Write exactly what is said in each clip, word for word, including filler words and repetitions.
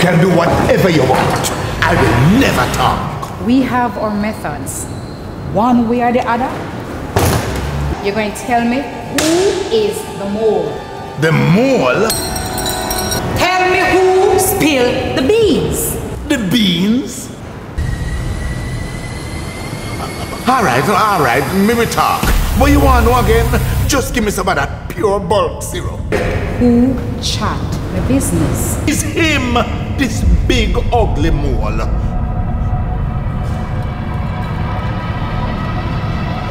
can do whatever you want. I will never talk. We have our methods. One way or the other. You're going to tell me who is the mole? The mole? Tell me who spilled the beans. The beans? Alright, alright, maybe talk. But you want to know again? Just give me some of that pure bulk syrup. Who chat the business? It's him, this big ugly mole.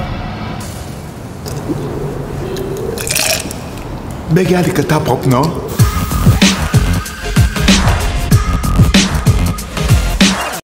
Beg you to top up now.